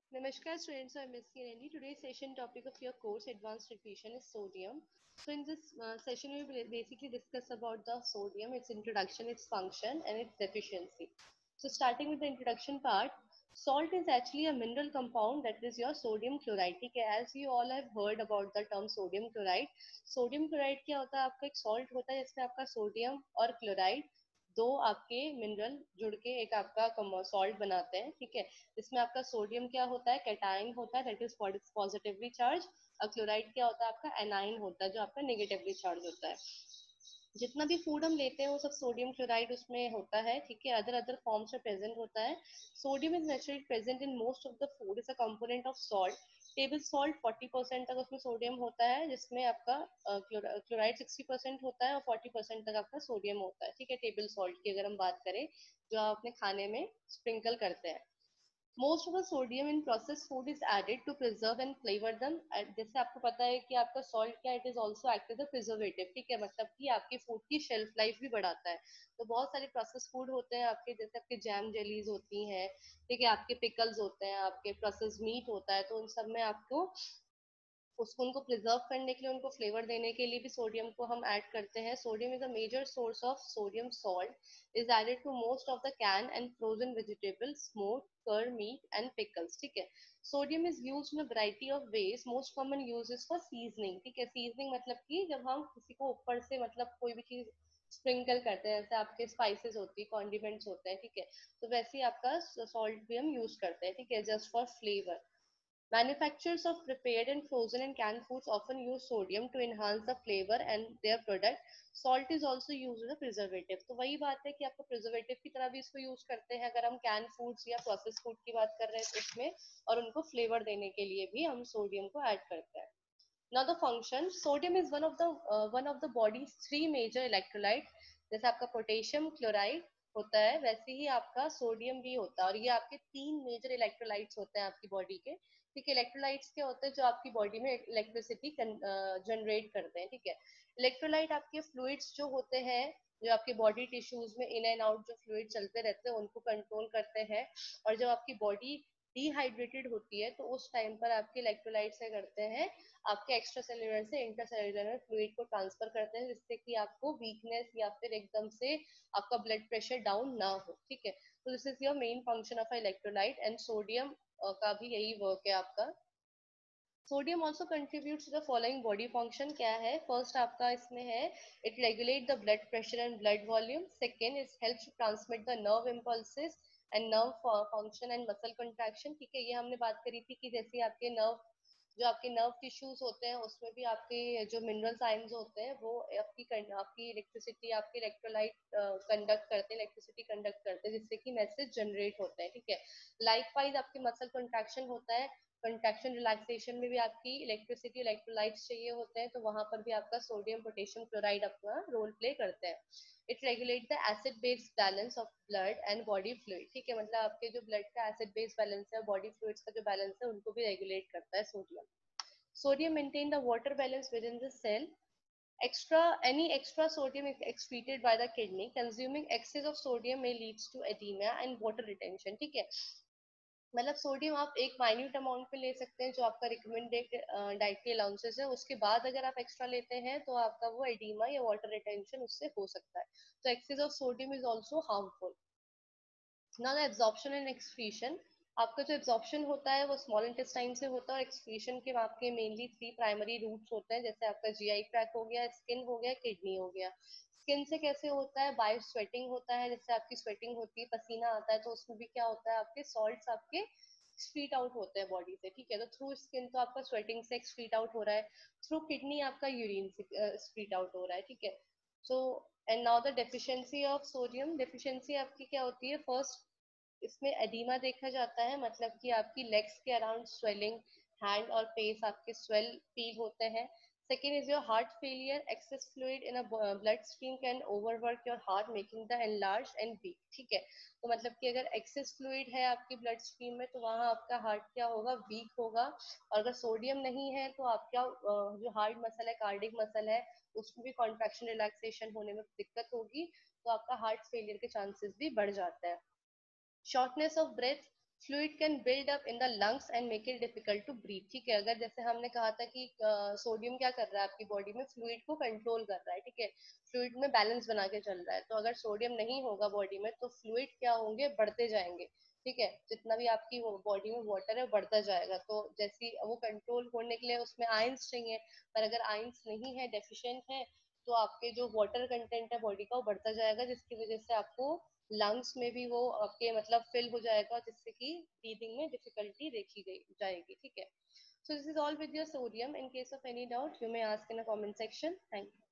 Namaskar students, I'm Ms. Kirani. Today's session topic of your course Advanced Nutrition is sodium. So in this session we will basically discuss about the sodium, its introduction, its function and its deficiency. So starting with the introduction part, salt is actually a mineral compound that is your sodium chloride. ठीक है, as you all have heard about the term sodium chloride. Sodium chloride क्या होता है? आपका एक salt होता है जिसमें आपका sodium और chloride दो आपके मिनरल जुड़ के एक आपका सॉल्ट बनाते हैं, ठीक है। इसमें आपका सोडियम क्या होता है? कैटायन होता है, दैट इज पॉजिटिवली चार्ज। और क्लोराइड क्या होता है? आपका एनाइन होता है, जो आपका नेगेटिवली चार्ज होता है। जितना भी फूड हम लेते हैं वो सब सोडियम क्लोराइड उसमें होता है, ठीक है। अदर अदर फॉर्म्स में प्रेजेंट होता है। Sodium is naturally present in most of the food, is a component of salt. Table salt 40% तक उसमें सोडियम होता है, जिसमें आपका क्लोराइड 60% होता है और 40% तक आपका सोडियम होता है, ठीक है। टेबल सॉल्ट की अगर हम बात करें, जो आप अपने खाने में स्प्रिंकल करते हैं। Most of the sodium in process food is added to preserve and flavour them. जैसे आपको पता है कि आपका सॉल्ट क्या, it is also act as a preservative, ठीक है। मतलब कि आपके फूड की शेल्फ लाइफ भी बढ़ाता है। तो बहुत सारे प्रोसेस फूड होते हैं आपके, जैसे आपके जैम जेलीज होती हैं, ठीक है, आपके पिकल्स होते हैं, आपके प्रोसेस मीट होता है, तो उन सब में आपको उसको उनको प्रिजर्व करने के लिए, उनको फ्लेवर देने के लिए भी सोडियम को हम ऐड करते हैं। Sodium is a major source of sodium salt, is added to most of the can and frozen vegetables, smoked कर मीट एंड पिकल्स, ठीक है। Sodium is use in variety of veg, most common use is for seasoning, ठीक है। Seasoning मतलब कि जब हम किसी को ऊपर से मतलब कोई भी चीज स्प्रिंकल करते हैं, जैसे आपके स्पाइसेस होती है, कॉन्डिमेंट्स होते हैं, ठीक है। तो वैसे ही आपका सॉल्ट भी हम यूज करते हैं, ठीक है, just for flavour. Manufacturers of prepared and frozen and canned foods often use sodium to enhance the flavor and their product. Salt is also used as a preservative. तो वही बात है कि आपको प्रिजर्वेटिव की तरह भी इसको यूज करते हैं, अगर हम कैन फूड्स या प्रोसेस फूड की बात कर रहे हैं तो इसमें, और उनको फ्लेवर देने के लिए भी हम सोडियम को ऐड करते हैं। Now the function, sodium is one of the body's three major electrolyte. जैसे आपका पोटेशियम क्लोराइड होता है, वैसे ही आपका सोडियम भी होता है, और ये आपके तीन मेजर इलेक्ट्रोलाइट्स होते हैं आपकी बॉडी के, ठीक है। इलेक्ट्रोलाइट्स क्या होते हैं? जो आपकी बॉडी में इलेक्ट्रिसिटी जनरेट करते हैं, ठीक है। इलेक्ट्रोलाइट आपके फ्लूइड्स जो होते हैं, जो आपके बॉडी टिश्यूज में इन एंड आउट जो फ्लूइड चलते रहते हैं, उनको कंट्रोल करते हैं। और जब आपकी बॉडी डिहाइड्रेटेड होती है तो उस टाइम पर आपके इलेक्ट्रोलाइट्स क्या करते हैं? आपके एक्स्ट्रा सेल्यूलर से इंटर सेल्यूलर फ्लूइड को ट्रांसफर करते हैं, जिससे कि आपको वीकनेस या फिर एकदम से आपका ब्लड प्रेशर डाउन ना हो, ठीक है। तो this is your main function of electrolyte, and sodium का भी यही वर्क है आपका। Sodium also contribute to the following body function, क्या है? फर्स्ट आपका इसमें है, it regulate the blood pressure and blood volume. Second, it help to transmit the nerve impulses and nerve function and muscle contraction, ठीक है। ये हमने बात करी थी कि जैसे आपके नर्व, जो आपके नर्व टिश्यूज होते हैं, उसमें भी आपके जो मिनरल्स आयंस होते हैं वो आपकी इलेक्ट्रिसिटी, आपके इलेक्ट्रोलाइट कंडक्ट करते हैं, इलेक्ट्रिसिटी कंडक्ट करते हैं, जिससे कि मैसेज जनरेट होता है, ठीक है। लाइकवाइज आपके मसल कंट्रैक्शन होता है, कंट्रैक्शन रिलैक्सेशन में भी आपकी इलेक्ट्रिसिटी इलेक्ट्रोलाइट्स चाहिए होते हैं, तो वहां पर भी आपका सोडियम पोटेशियम क्लोराइड अपना रोल प्ले करते हैं। It regulate the acid base balance of blood and body fluid, ठीक है। मतलब आपके जो ब्लड का एसिड बेस बैलेंस है, बॉडी फ्लूइड्स का जो बैलेंस है, उनको भी रेगुलेट करता है sodium. Sodium maintain the water balance within the cell. Any extra sodium is excreted by the kidney. Consuming excess of sodium may leads to edema and water retention, ठीक है। मतलब सोडियम आप एक माइन्यूट अमाउंट पे ले सकते हैं, जो आपका रिकमेंडेड डाइटरी अलाउंसेस है, उसके बाद अगर आप एक्स्ट्रा लेते हैं तो आपका वो एडिमा या वाटर रिटेंशन उससे हो सकता है। तो excess of sodium is also harmful. ना द एब्जॉर्प्शन एंड एक्सक्रीशन, आपका जो एब्जॉर्प्शन होता है वो स्मॉल इंटेस्टाइन से होता है, और एक्सक्रीशन के आपके मेनली थ्री प्राइमरी रूट्स होते हैं, जैसे आपका जीआई ट्रैक हो गया, स्किन हो गया, किडनी हो गया। स्किन से कैसे होता है? बाय स्वेटिंग होता है, जैसे आपकी स्वेटिंग होती है, पसीना आता है, तो उसमें भी क्या होता है? आपके सॉल्ट्स आपके एक्सक्रीट आउट होते हैं बॉडी से, ठीक है। तो थ्रू स्किन तो आपका स्वेटिंग से एक्सक्रीट आउट हो रहा है, थ्रू किडनी आपका यूरिन से एक्सक्रीट आउट हो रहा है, ठीक है। So and now the deficiency of sodium, deficiency आपकी क्या होती है? फर्स्ट, इसमें एडिमा देखा जाता है, मतलब कि आपकी लेग्स के अराउंड स्वेलिंग, हैंड और फेस आपके स्वेल फील होते हैं। Second is your heart failure, excess fluid in a blood stream can overwork your heart making the enlarge and weak, ठीक है। तो मतलब कि अगर एक्सेस फ्लूइड है आपकी ब्लड स्ट्रीम में, तो वहाँ आपका हार्ट क्या होगा? वीक होगा। और अगर सोडियम नहीं है तो आपका जो हार्ट मसल है, कार्डिक मसल है, उसमें भी कॉन्ट्रैक्शन रिलैक्सेशन होने में दिक्कत होगी, तो आपका हार्ट फेलियर के चांसेस भी बढ़ जाता है। Shortness of breath, fluid can build up in the lungs and make it difficult to breathe. ठीक है, अगर जैसे हमने कहा था कि सोडियम क्या कर रहा है आपकी बॉडी में, फ्लूइड को कंट्रोल कर रहा है। ठीक है, फ्लूइड में बैलेंस बना के चल रहा है। तो अगर सोडियम नहीं होगा बॉडी में तो फ्लूइड क्या होंगे, बढ़ते जाएंगे। ठीक है, जितना भी आपकी बॉडी में वाटर है बढ़ता जाएगा। तो जैसी वो कंट्रोल होने के लिए उसमें आयंस चाहिए, पर अगर आयंस नहीं है, डेफिशिएंट है, तो आपके जो वाटर कंटेंट है बॉडी का वो बढ़ता जाएगा, जिसकी वजह से आपको लंग्स में भी वो आपके मतलब फिल हो जाएगा, जिससे कि ब्रीदिंग में डिफिकल्टी देखी गई जाएगी। ठीक है, so this is all with your sodium. In case of any doubt you may ask in a comment section. Thank you.